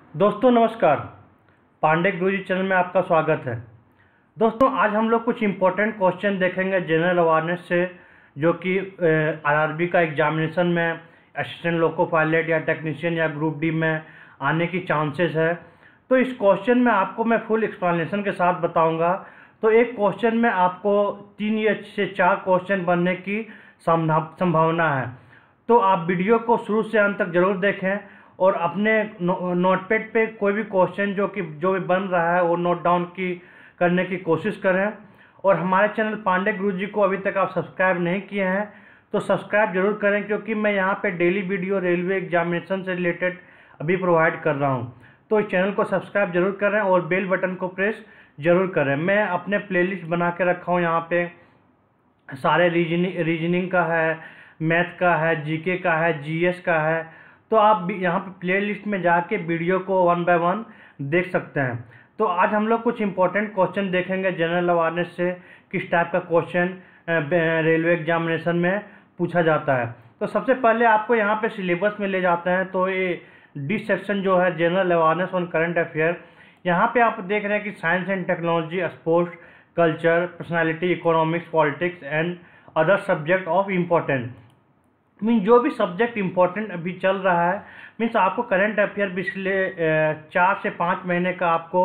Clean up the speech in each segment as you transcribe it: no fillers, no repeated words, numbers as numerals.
दोस्तों नमस्कार। पांडे गुरुजी चैनल में आपका स्वागत है। दोस्तों आज हम लोग कुछ इम्पोर्टेंट क्वेश्चन देखेंगे जनरल अवेयरनेस से, जो कि आरआरबी का एग्जामिनेशन में असिस्टेंट लोको पायलट या टेक्नीशियन या ग्रुप डी में आने की चांसेस है। तो इस क्वेश्चन में आपको मैं फुल एक्सप्लेनेशन के साथ बताऊंगा। तो एक क्वेश्चन में आपको 3 या से 4 क्वेश्चन बनने की संभावना है। तो आप वीडियो को शुरू से अंत तक जरूर देखें और अपने नोटपैड पे कोई भी क्वेश्चन जो भी बन रहा है वो नोट डाउन करने की कोशिश करें। और हमारे चैनल पांडे गुरुजी को अभी तक आप सब्सक्राइब नहीं किए हैं तो सब्सक्राइब जरूर करें, क्योंकि मैं यहाँ पे डेली वीडियो रेलवे एग्जामिनेशन से रिलेटेड अभी प्रोवाइड कर रहा हूँ। तो इस चैनल को सब्सक्राइब जरूर करें और बेल बटन को प्रेस जरूर करें। मैं अपने प्लेलिस्ट बना के रखा हूँ, यहाँ पे सारे रीजनिंग का है, मैथ का है, जीके का है, जीएस का है। तो आप यहाँ पे प्लेलिस्ट में जाके वीडियो को 1 बाय 1 देख सकते हैं। तो आज हम लोग कुछ इंपॉर्टेंट क्वेश्चन देखेंगे जनरल अवेयरनेस से, किस टाइप का क्वेश्चन रेलवे एग्जामिनेशन में पूछा जाता है। तो सबसे पहले आपको यहाँ पे सिलेबस में ले जाते हैं। तो ये डी सेक्शन जो है general awareness on current affair, यहाँ पे आप देख रहे हैं कि science and technology, sports, culture, personality, economics, politics and other subject of important. Mean जो भी सब्जेक्ट इम्पोर्टेंट अभी चल रहा है, मीन्स आपको करंट अफेयर पिछले 4 से 5 महीने का आपको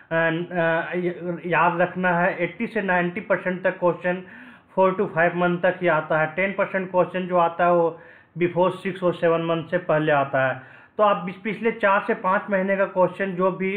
याद रखना है। 80 से 90% तक क्वेश्चन 4 to 5 मंथ तक ही आता है। 10% क्वेश्चन जो आता है वो बिफोर 6 और 7 मंथ से पहले आता है। तो आप पिछले 4 से 5 महीने का क्वेश्चन जो भी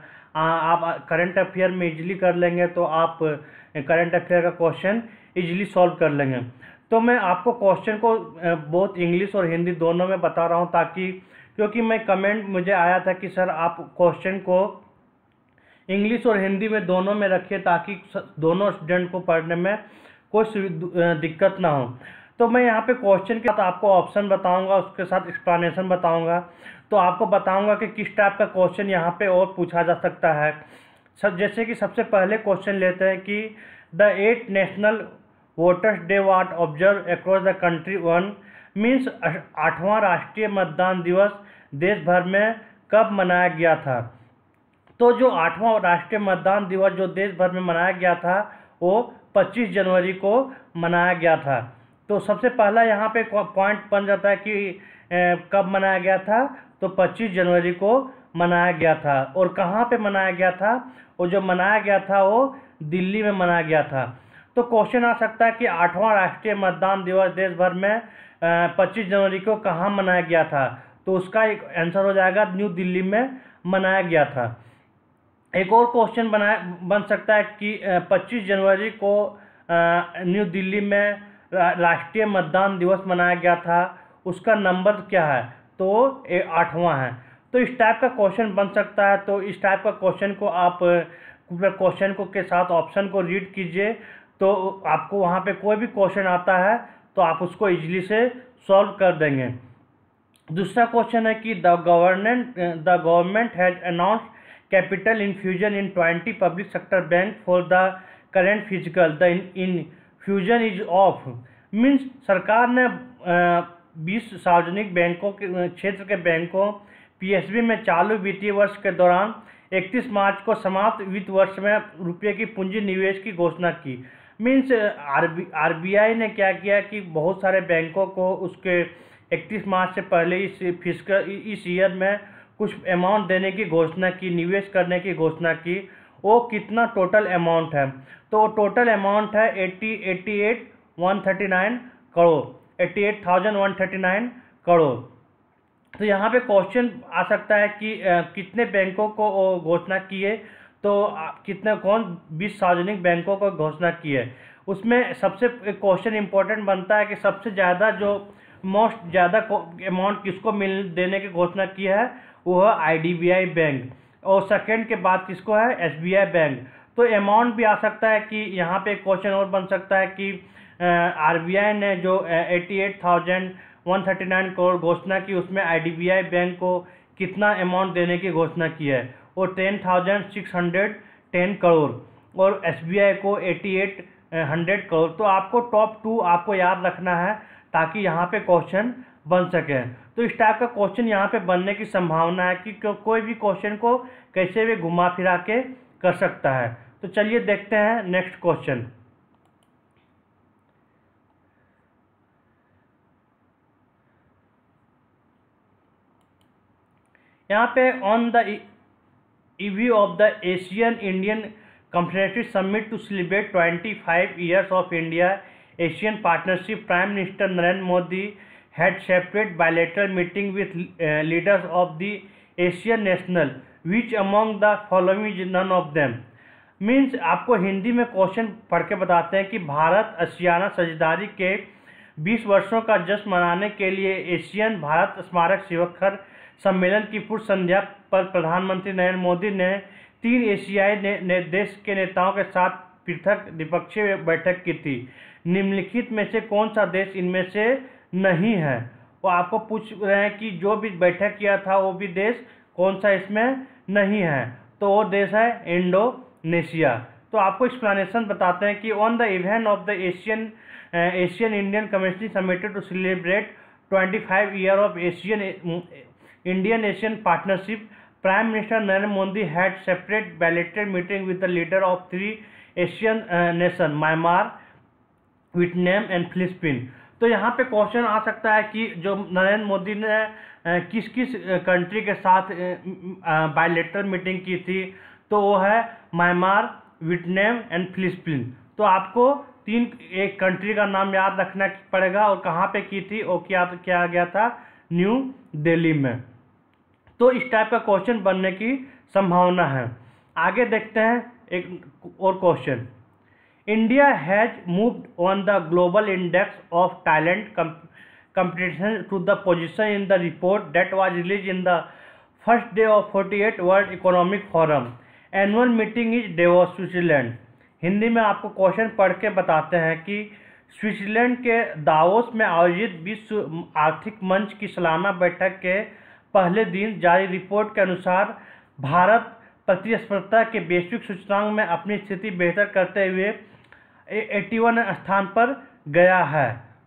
आप करंट अफेयर में इजीली कर लेंगे, तो आप करंट अफेयर का क्वेश्चन इजीली सॉल्व कर लेंगे। तो मैं आपको क्वेश्चन को बहुत इंग्लिश और हिंदी दोनों में बता रहा हूँ, ताकि क्योंकि मैं कमेंट मुझे आया था कि सर आप क्वेश्चन को इंग्लिश और हिंदी में दोनों में रखिए, ताकि दोनों स्टूडेंट को पढ़ने में कोई दिक्कत ना हो। तो मैं यहाँ पे क्वेश्चन के साथ आपको ऑप्शन बताऊँगा, उसके साथ एक्सप्लेनेशन बताऊँगा। तो आपको बताऊँगा कि किस टाइप का क्वेश्चन यहाँ पे और पूछा जा सकता है। सर जैसे कि सबसे पहले क्वेश्चन लेते हैं कि the 8 national voters day what observe across the country one, means 8वां राष्ट्रीय मतदान दिवस देश भर में कब मनाया गया था। तो जो 8वां राष्ट्रीय मतदान दिवस जो देश भर में मनाया गया था वो 25 जनवरी को मनाया गया था। तो सबसे पहला यहाँ पे पॉइंट बन जाता है कि कब मनाया गया था। तो 25 जनवरी को मनाया गया था। और कहाँ पे मनाया गया था? वो जो मनाया गया था वो दिल्ली में मनाया गया था। तो क्वेश्चन आ सकता है कि 8वां राष्ट्रीय मतदान दिवस देश भर में 25 जनवरी को कहाँ मनाया गया था। तो उसका एक आंसर हो जाएगा न्यू दिल्ली में मनाया गया था। एक और क्वेश्चन बन सकता है कि 25 जनवरी को न्यू दिल्ली में राष्ट्रीय मतदान दिवस मनाया गया था, उसका नंबर क्या है? तो 8वां है। तो इस टाइप का क्वेश्चन बन सकता है। तो इस टाइप का क्वेश्चन को आप क्वेश्चन को के साथ ऑप्शन को रीड कीजिए, तो आपको वहाँ पे कोई भी क्वेश्चन आता है तो आप उसको इजीली से सॉल्व कर देंगे। दूसरा क्वेश्चन है कि the government has announced capital infusion in 20 public sector bank for the current physical the infusion is of, means सरकार ने 20 सार्वजनिक बैंकों के क्षेत्र के बैंकों पीएसबी में चालू वित्तीय वर्ष के दौरान 31 मार्च को समाप्त वित्त वर्ष में रुपये की पूंजी निवेश की घोषणा की। मीन्स आरबीआई ने क्या किया कि बहुत सारे बैंकों को उसके 31 मार्च से पहले इस ईयर में कुछ अमाउंट देने की घोषणा की, निवेश करने की घोषणा की। वो कितना टोटल अमाउंट है? तो टोटल अमाउंट है 88,139 करोड़, 88,139 करोड़। तो यहाँ पे क्वेश्चन आ सकता है कि कितने बैंकों को घोषणा की है। तो कितने 20 सार्वजनिक बैंकों को घोषणा की है। उसमें सबसे क्वेश्चन इंपॉर्टेंट बनता है कि सबसे ज़्यादा जो मोस्ट ज़्यादा अमाउंट किसको देने की घोषणा की है, वो है आईडीबीआई बैंक, और सेकंड के बाद किसको है? SBI bank. तो अमाउंट भी आ सकता है कि यहाँ पे क्वेश्चन और बन सकता है कि आरबीआई ने जो 88,139 करोड़ घोषणा की, उसमें आईडीबीआई बैंक को कितना अमाउंट देने की घोषणा की है, वो 10,610 करोड़, और एसबीआई को 8,800 करोड़। तो आपको टॉप 2 आपको याद रखना है, ताकि यहाँ पे क्वेश्चन बन सके। तो तो इस टाइप का क्वेश्चन यहाँ पे बनने की संभावना है कि कोई भी क्वेश्चन को कैसे भी घुमा फिरा के कर सकता है। तो चलिए देखते हैं नेक्स्ट क्वेश्चन। यहाँ पे on the EV of the Asian Indian competitive summit to celebrate 25 years of India Asian partnership, prime minister Narendra Modi had separate bilateral meeting with leaders of the Asian national, which among the following is none of them। Means आपको हिंदी में question पढ़ के बताते हैं कि भारत आसियाना साझेदारी के 20 वर्षों का जश्न मनाने के लिए एशियन भारत स्मारक शिखर सम्मेलन की पूर्व संध्या पर प्रधानमंत्री नरेंद्र मोदी ने 3 एशियाई देश के नेताओं के साथ पृथक द्विपक्षीय बैठक की थी। निम्नलिखित में से कौन सा देश इनमें से नहीं है? वो आपको पूछ रहे हैं कि जो भी बैठक किया था वो भी देश कौन सा इसमें नहीं है, तो वो देश है इंडोनेशिया। तो आपको एक्सप्लेनेशन बताते हैं कि on the event of the Asian Indian community summit to celebrate 25 years of Indian Asian partnership, prime minister Narendra Modi had separate bilateral meeting with the leader of 3 Asian nation, Myanmar, Vietnam and Philippines. तो यहाँ पे question आ सकता है कि जो नरेंद्र मोदी ने किस किस कंट्री के साथ बायलैटरल मीटिंग की थी, तो वो है म्यांमार, वियतनाम एंड फिलीपींस। तो आपको एक कंट्री का नाम याद रखना पड़ेगा और कहाँ पे की थी, और क्या गया था, न्यू दिल्ली में। तो इस टाइप का क्वेश्चन बनने की संभावना है। आगे देखते हैं एक और question. India has moved on the global index of talent competition to the position in the report that was released in the first day of 48 World Economic Forum. Annual meeting is Davos, Switzerland. Hindi में आपको question पढ़ के बताते हैं कि Switzerland के Davos में आयोजित विश्व आर्थिक मंच की सालाना बैठक के पहले दिन जारी रिपोर्ट के अनुसार भारत प्रतिस्पर्धा के वैश्विक सूचकांक में अपनी स्थिति बेहतर करते हुए 81 स्थान पर गया है।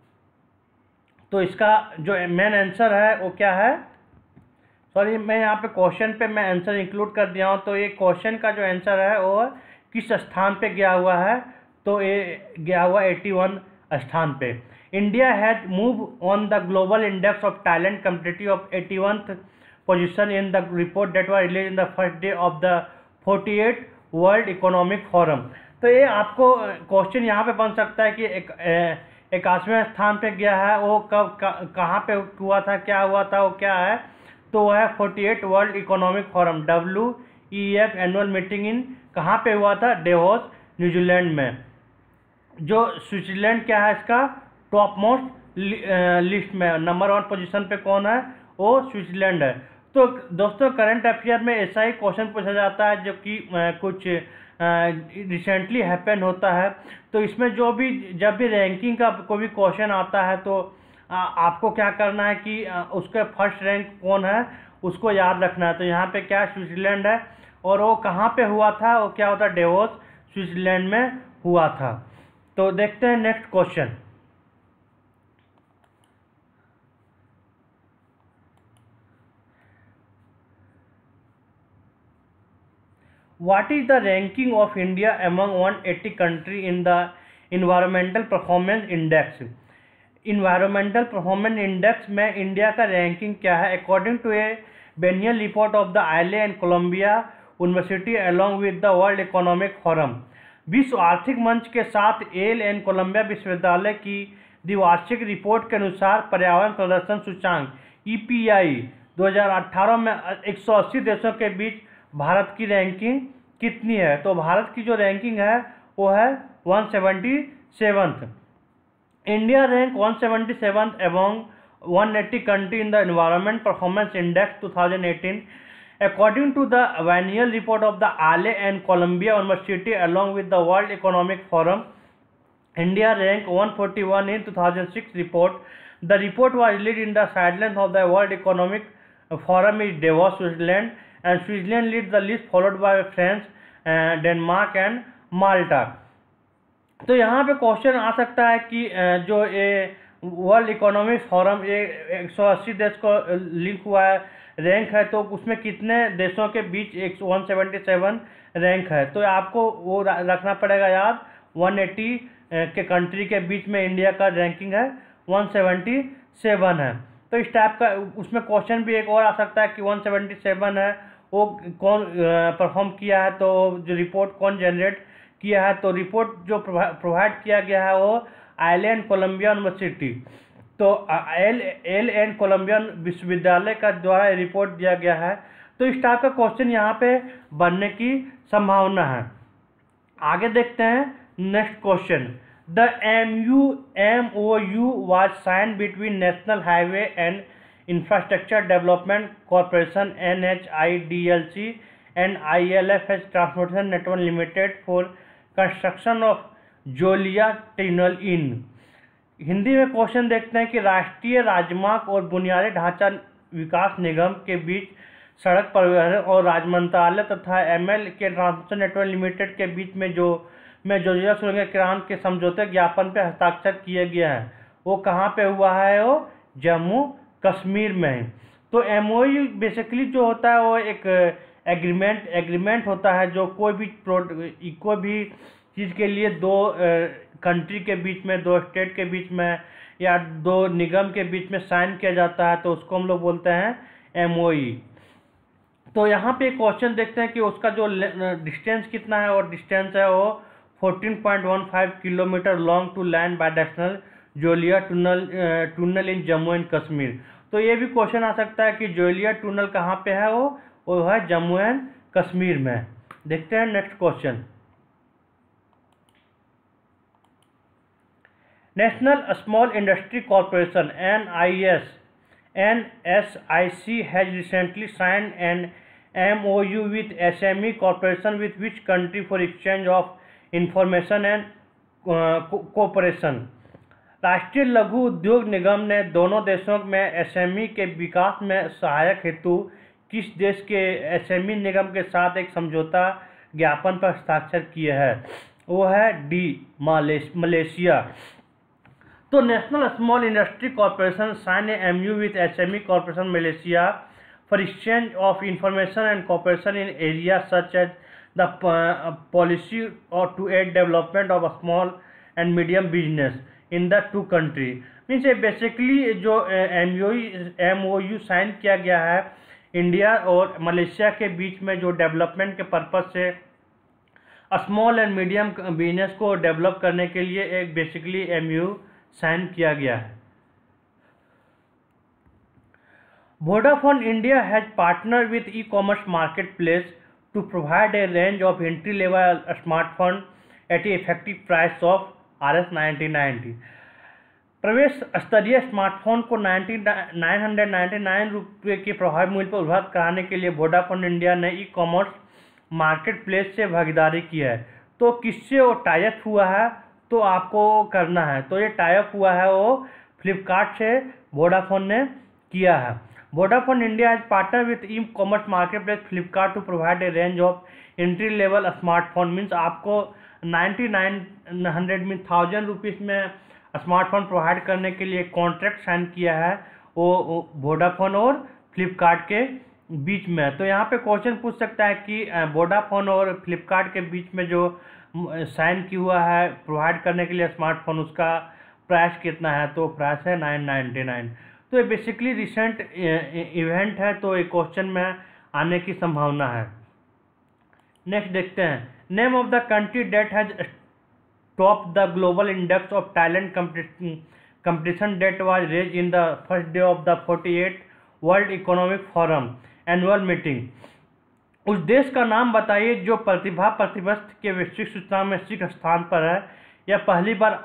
तो इसका जो मेन आंसर है वो क्या है, सॉरी मैं यहाँ पे क्वेश्चन पे मैं आंसर इंक्लूड कर दिया हूँ। तो ये क्वेश्चन का जो आंसर है वो किस स्थान पे गया हुआ है, तो ये गया हुआ 81 स्थान पे। India has move on the global index of talent competitive of 81th position in the report that was release in the first day of the 48 world economic forum. तो ये आपको क्वेश्चन यहाँ पे बन सकता है कि 81वें स्थान पे गया है, वो कब कहाँ पे हुआ था, क्या हुआ था, वो क्या है, तो वो है 48 world economic forum WEF annual meeting in कहाँ पे हुआ था, डेवोस न्यूजीलैंड में। जो स्विट्जरलैंड क्या है इसका टॉप मोस्ट लिस्ट में नंबर 1 पोजीशन पे कौन है, वो स्विट्जरलैंड है। तो दोस्तों करंट अफेयर में ऐसा ही क्वेश्चन पूछा जाता है जो कि कुछ रिसेंटली हैपन होता है। तो इसमें जब भी रैंकिंग का कोई भी क्वेश्चन आता है तो आपको क्या करना है कि उसके फर्स्ट रैंक कौन है उसको याद रखना है। तो यहाँ पे क्या स्विट्जरलैंड है और वो कहाँ पे हुआ था, वो क्या होता है, डेवोस स्विट्जरलैंड में हुआ था। तो देखते हैं next question. What is the ranking of India among 180 countries in the Environmental Performance Index? Environmental Performance Index में इंडिया का रैंकिंग क्या है? According to a biennial report of the ILA and Columbia University along with the World Economic Forum, विश्व आर्थिक मंच के साथ L and Columbia विश्वविद्यालय की द्विवार्षिक रिपोर्ट के अनुसार पर्यावरण प्रदर्शन सूचकांक EPI 2018 में 180 देशों के बीच भारत की रैंकिंग कितनी है? तो भारत की जो रैंकिंग है वो है 177th। India rank 177th among 180 country in the Environment Performance Index 2018 according to the annual report of the ILA and Columbia University along with the World Economic Forum. India ranked 141 in 2006 report. The report was released in the sidelines of the World Economic Forum in Davos, Switzerland, and Switzerland leads the list followed by France, Denmark and Malta. तो यहाँ पे question आ सकता है कि जो ये world economic forum ये 180 देश को लिंक हुआ है, रैंक है, तो उसमें कितने देशों के बीच 177 रैंक है, तो आपको वो रखना पड़ेगा याद। 180 के कंट्री के बीच में इंडिया का रैंकिंग है 177 है। तो इस टाइप का उसमें क्वेश्चन भी एक और आ सकता है कि 177 है वो कौन परफॉर्म किया है, तो जो रिपोर्ट कौन जनरेट किया है, तो रिपोर्ट जो प्रोवाइड किया गया है वो आइलैंड कोलंबिया यूनिवर्सिटी, तो एल एंड कोलंबिया विश्वविद्यालय का द्वारा रिपोर्ट दिया गया है। तो इस टाइप का क्वेश्चन यहाँ पे बनने की संभावना है। आगे देखते हैं next question. The MOU was signed between National Highway and Infrastructure Development Corporation NHIDLC and ILFS Transportation Network Limited for construction of जोलिया टनल इन। हिंदी में क्वेश्चन देखते हैं कि राष्ट्रीय राजमार्ग और बुनियादी ढांचा विकास निगम के बीच सड़क परिवहन और राज्य मंत्रालय तथा ML के ट्रांसपोर्टेशन नेटवर्क लिमिटेड के बीच में जोजिया सुरंग निर्माण के समझौते ज्ञापन पर हस्ताक्षर किया गया है, वो कहाँ पे हुआ है, वो जम्मू कश्मीर में। तो MOU बेसिकली जो होता है वो एक एग्रीमेंट होता है, जो कोई भी चीज़ के लिए दो कंट्री के बीच में, दो स्टेट के बीच में या दो निगम के बीच में साइन किया जाता है, तो उसको हम लोग बोलते हैं MOU। तो यहाँ पे क्वेश्चन देखते हैं कि उसका जो डिस्टेंस कितना है, और डिस्टेंस है वो 14.15 kilometre long two lane bidirectional जोलिया tunnel in Jammu and Kashmir. तो ये भी क्वेश्चन आ सकता है कि जोलिया टनल कहाँ पे है, वो है जम्मू एंड कश्मीर में। देखते हैं next question. National Small Industry Corporation NSIC has recently signed an MOU with SME Corporation with which country for exchange of information and cooperation। राष्ट्रीय लघु उद्योग निगम ने दोनों देशों में SME के विकास में सहायक हेतु किस देश के SME निगम के साथ एक समझौता ज्ञापन पर हस्ताक्षर किए हैं, वो है डी मलेशिया। तो national small industry corporation sign a MOU with SME corporation Malaysia for exchange of information and cooperation in area such as the policy और to aid development of small and medium business in the two country. Means basically जो MOU sign किया गया है India और Malaysia के बीच में, जो development के पर्पज से स्मॉल एंड मीडियम बिजनेस को डेवलप करने के लिए एक बेसिकली MOU साइन किया गया है। Vodafone India has partner with e commerce market place to provide a range of entry level smartphone at a effective price of Rs 990। प्रवेश स्तरीय स्मार्टफोन को 999 रुपये के प्रभावी मूल्य पर उपलब्ध कराने के लिए वोडाफोन इंडिया ने ई-कॉमर्स मार्केट प्लेस से भागीदारी की है। तो किससे वो टाई अप हुआ है, तो आपको करना है, तो ये टाई अप हुआ है वो फ्लिपकार्ट से वोडाफोन ने किया है। Vodafone India as partner with e commerce market place Flipkart to provide a range of entry level smartphone. Means आपको 9900 मीन 1000 रुपीज़ में स्मार्टफोन प्रोवाइड करने के लिए कॉन्ट्रैक्ट साइन किया है वो वोडाफोन और फ्लिपकार्ट के बीच में। तो यहाँ पे क्वेश्चन पूछ सकता है कि वोडाफोन और फ्लिपकार्ट के बीच में जो साइन किया हुआ है प्रोवाइड करने के लिए स्मार्टफोन, उसका प्राइस कितना है, तो प्राइस है 999। तो ये बेसिकली रिसेंट इवेंट है, तो एक क्वेश्चन में आने की संभावना है। नेक्स्ट देखते हैं। Name of the country that has top the global index of talent competition that was raise in the first day of the 48 world economic forum annual meeting. उस देश का नाम बताइए जो प्रतिभा प्रतिबंध के वैश्विक सूचना में शीर्ष स्थान पर है। यह पहली बार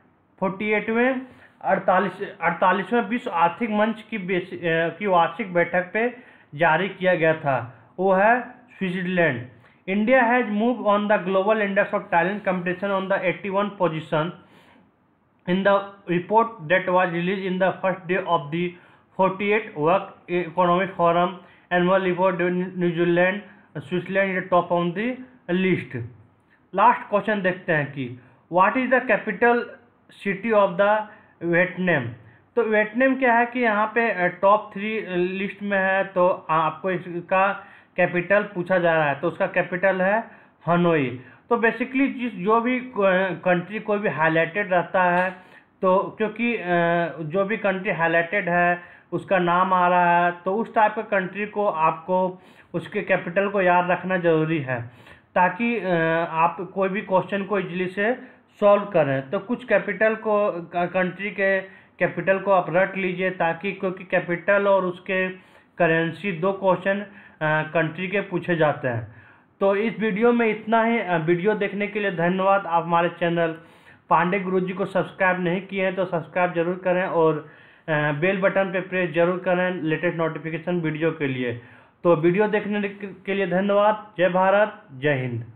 48वें विश्व आर्थिक मंच की वार्षिक बैठक पे जारी किया गया था, वो है Switzerland. India has move on the global index of talent competition on the 81 position in the report that was release in the first day of the 48 world economic forum annual report. New Zealand Switzerland is top on the list. Last question देखते हैं कि what is the capital city of the Vietnam. तो Vietnam क्या है कि यहाँ पे top 3 list में है, तो आपको इसका कैपिटल पूछा जा रहा है, तो उसका कैपिटल है हनोई। तो बेसिकली जो भी कंट्री कोई भी हाईलाइटेड रहता है, तो क्योंकि जो भी कंट्री हाईलाइटेड है उसका नाम आ रहा है, तो उस टाइप के कंट्री को आपको उसके कैपिटल को याद रखना ज़रूरी है, ताकि आप कोई भी क्वेश्चन को इजीली से सॉल्व करें। तो कुछ कैपिटल को कंट्री के कैपिटल को आप रट लीजिए, ताकि क्योंकि कैपिटल और उसके करेंसी 2 क्वेश्चन कंट्री के पूछे जाते हैं। तो इस वीडियो में इतना ही। वीडियो देखने के लिए धन्यवाद। आप हमारे चैनल पांडे गुरुजी को सब्सक्राइब नहीं किए हैं तो सब्सक्राइब जरूर करें, और बेल बटन पे प्रेस जरूर करें लेटेस्ट नोटिफिकेशन वीडियो के लिए। तो वीडियो देखने के लिए धन्यवाद। जय भारत, जय हिंद।